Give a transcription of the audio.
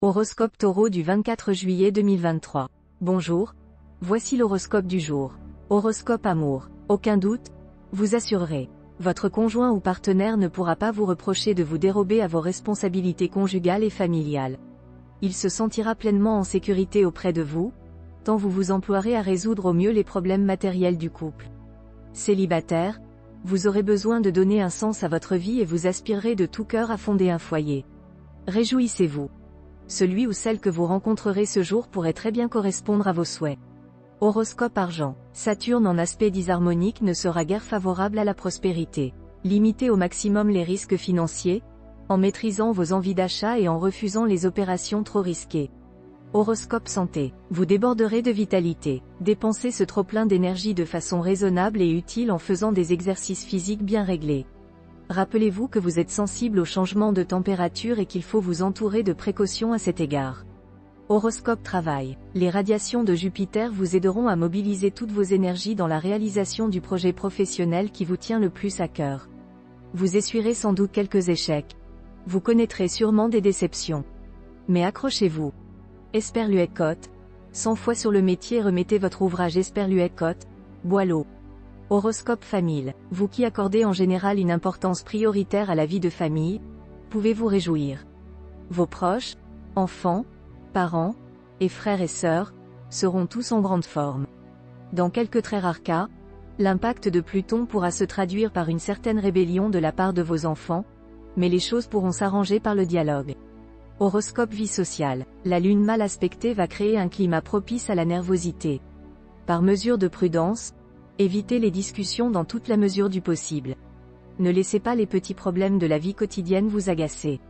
Horoscope Taureau du 24 juillet 2023. Bonjour. Voici l'horoscope du jour. Horoscope amour. Aucun doute, vous assurerez. Votre conjoint ou partenaire ne pourra pas vous reprocher de vous dérober à vos responsabilités conjugales et familiales. Il se sentira pleinement en sécurité auprès de vous, tant vous vous emploierez à résoudre au mieux les problèmes matériels du couple. Célibataire, vous aurez besoin de donner un sens à votre vie et vous aspirerez de tout cœur à fonder un foyer. Réjouissez-vous. Celui ou celle que vous rencontrerez ce jour pourrait très bien correspondre à vos souhaits. Horoscope argent. Saturne en aspect disharmonique ne sera guère favorable à la prospérité. Limitez au maximum les risques financiers, en maîtrisant vos envies d'achat et en refusant les opérations trop risquées. Horoscope santé. Vous déborderez de vitalité. Dépensez ce trop-plein d'énergie de façon raisonnable et utile en faisant des exercices physiques bien réglés. Rappelez-vous que vous êtes sensible aux changements de température et qu'il faut vous entourer de précautions à cet égard. Horoscope travail. Les radiations de Jupiter vous aideront à mobiliser toutes vos énergies dans la réalisation du projet professionnel qui vous tient le plus à cœur. Vous essuierez sans doute quelques échecs. Vous connaîtrez sûrement des déceptions. Mais accrochez-vous. Esperluette-Côte. 100 fois sur le métier, remettez votre ouvrage Esperluette-Côte, Boileau. Horoscope famille. Vous qui accordez en général une importance prioritaire à la vie de famille, pouvez vous réjouir. Vos proches, enfants, parents, et frères et sœurs, seront tous en grande forme. Dans quelques très rares cas, l'impact de Pluton pourra se traduire par une certaine rébellion de la part de vos enfants, mais les choses pourront s'arranger par le dialogue. Horoscope vie sociale. La lune mal aspectée va créer un climat propice à la nervosité. Par mesure de prudence, évitez les discussions dans toute la mesure du possible. Ne laissez pas les petits problèmes de la vie quotidienne vous agacer.